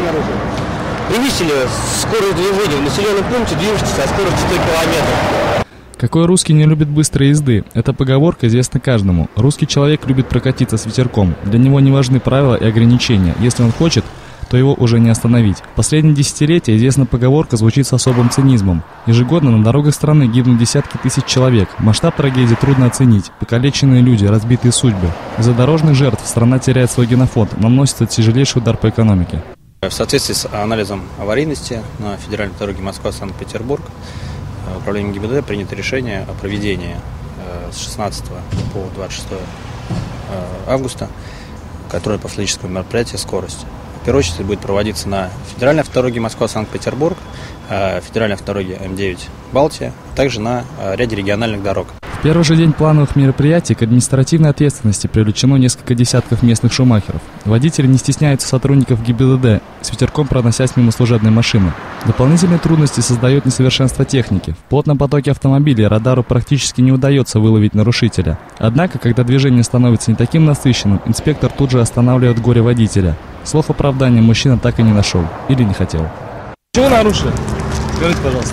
обнаружили. Превысили скорость движения в населенном пункте, движется со скоростью 100 км. Какой русский не любит быстрой езды? Эта поговорка известна каждому. Русский человек любит прокатиться с ветерком. Для него не важны правила и ограничения. Если он хочет, то его уже не остановить. В последние десятилетия известная поговорка звучит с особым цинизмом. Ежегодно на дорогах страны гибнут десятки тысяч человек. Масштаб трагедии трудно оценить. Покалеченные люди, разбитые судьбы. Из-за дорожных жертв страна теряет свой генофонд, наносится тяжелейший удар по экономике. В соответствии с анализом аварийности на федеральной дороге Москва-Санкт-Петербург управлением ГИБДД принято решение о проведении с 16 по 26 августа контрольно-профилактического мероприятия «Скорость». В первую очередь будет проводиться на федеральной автодороге Москва-Санкт-Петербург, федеральной автодороге М9 «Балтия», а также на ряде региональных дорог. В первый же день плановых мероприятий к административной ответственности привлечено несколько десятков местных шумахеров. Водители не стесняются сотрудников ГИБДД, с ветерком проносясь мимо служебной машины. Дополнительные трудности создает несовершенство техники. В плотном потоке автомобилей радару практически не удается выловить нарушителя. Однако, когда движение становится не таким насыщенным, инспектор тут же останавливает горе-водителя. Слов оправдания мужчина так и не нашел. Или не хотел. Чего нарушили? Скажите, пожалуйста.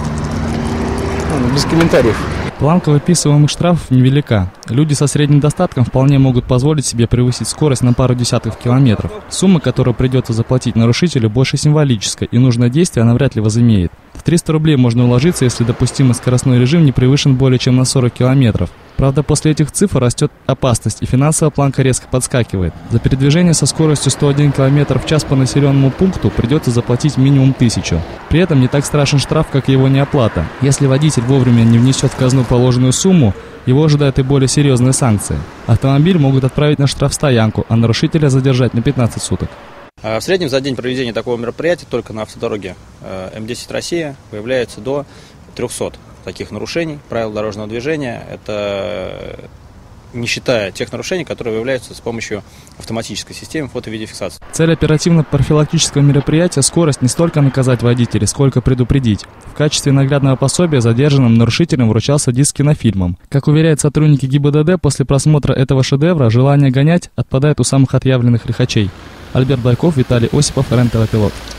Без комментариев. Планка выписываемых штрафов невелика. Люди со средним достатком вполне могут позволить себе превысить скорость на пару десятков километров. Сумма, которую придется заплатить нарушителю, больше символическая, и нужное действие она вряд ли возымеет. В 300 рублей можно уложиться, если допустимый скоростной режим не превышен более чем на 40 километров. Правда, после этих цифр растет опасность, и финансовая планка резко подскакивает. За передвижение со скоростью 101 км в час по населенному пункту придется заплатить минимум 1000. При этом не так страшен штраф, как его неоплата. Если водитель вовремя не внесет в казну положенную сумму, его ожидают и более серьезные санкции. Автомобиль могут отправить на штрафстоянку, а нарушителя задержать на 15 суток. В среднем за день проведения такого мероприятия только на автодороге М10 «Россия» выявляется до 300 таких нарушений правил дорожного движения. Это не считая тех нарушений, которые выявляются с помощью автоматической системы фото-видеофиксации. Цель оперативно-профилактического мероприятия «Скорость» не столько наказать водителей, сколько предупредить. В качестве наглядного пособия задержанным нарушителям вручался диск с кинофильмом. Как уверяют сотрудники ГИБДД, после просмотра этого шедевра желание гонять отпадает у самых отъявленных лихачей. Альберт Байков, Виталий Осипов, РЕН-ТВ Пилот.